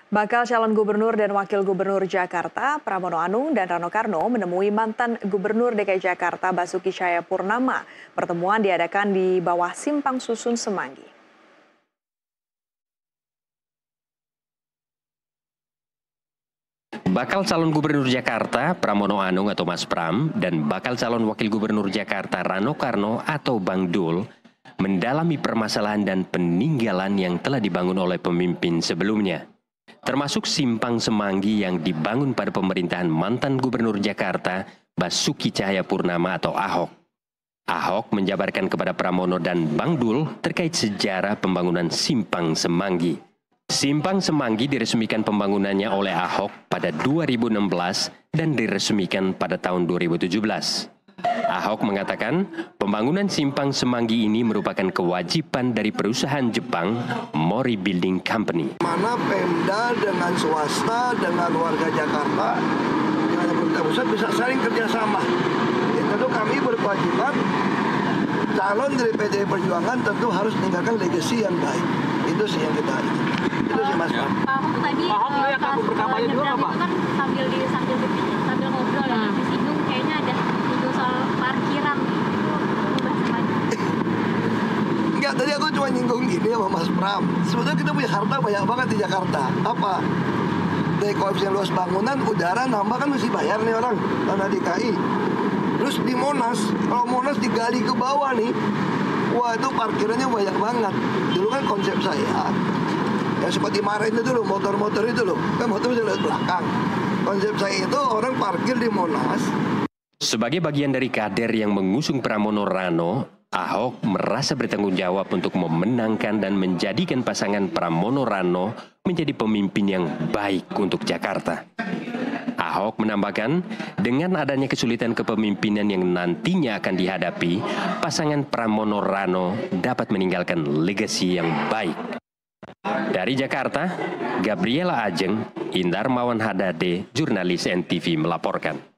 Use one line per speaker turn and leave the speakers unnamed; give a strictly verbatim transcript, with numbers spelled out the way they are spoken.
Bakal calon gubernur dan wakil gubernur Jakarta, Pramono Anung dan Rano Karno menemui mantan gubernur D K I Jakarta Basuki Cahayapurnama. Pertemuan diadakan di bawah Simpang Susun Semanggi.
Bakal calon gubernur Jakarta, Pramono Anung atau Mas Pram, dan bakal calon wakil gubernur Jakarta, Rano Karno atau Bang Dul, mendalami permasalahan dan peninggalan yang telah dibangun oleh pemimpin sebelumnya. Termasuk Simpang Semanggi yang dibangun pada pemerintahan mantan gubernur Jakarta, Basuki Cahayapurnama atau Ahok. Ahok menjabarkan kepada Pramono dan Bang Dul terkait sejarah pembangunan Simpang Semanggi. Simpang Semanggi diresmikan pembangunannya oleh Ahok pada dua ribu enam belas dan diresmikan pada tahun dua ribu tujuh belas. Ahok mengatakan pembangunan Simpang Semanggi ini merupakan kewajiban dari perusahaan Jepang Mori Building Company.
Mana Pemda dengan swasta, dengan warga Jakarta, dengan pemerintah pusat bisa saling kerjasama. Ya, tentu kami berkewajiban, calon dari P D I Perjuangan tentu harus meninggalkan legasi yang baik. Itu sih yang kita ingin. Itu sih Mas Pak.
Pak Ahok tadi
Ahok uh, ya kamu berkampanye juga nggak Pak?
Kan sambil di sambil sambil ngobrol ya,
hmm.
disinggung kayaknya ada itu soal parkiran itu bahas lagi.
Enggak, tadi aku cuma nyinggung gini sama Mas Pram. Sebetulnya kita punya harta banyak banget di Jakarta. Apa? Dari koefisien luas bangunan, udara nambah kan mesti bayar nih orang tanah D K I. Terus di Monas, kalau Monas digali ke bawah nih, wah itu parkirannya banyak banget. Dulu kan konsep saya, yang seperti kemarin itu loh, motor-motor itu loh, kan motor bisa lihat belakang. Konsep saya itu orang parkir di Monas.
Sebagai bagian dari kader yang mengusung Pramono Rano, Ahok merasa bertanggung jawab untuk memenangkan dan menjadikan pasangan Pramono Rano menjadi pemimpin yang baik untuk Jakarta. Ahok menambahkan, dengan adanya kesulitan kepemimpinan yang nantinya akan dihadapi, pasangan Pramono Rano dapat meninggalkan legasi yang baik. Dari Jakarta, Gabriela Ajeng, Indar Mawan Hadade, jurnalis N T V melaporkan.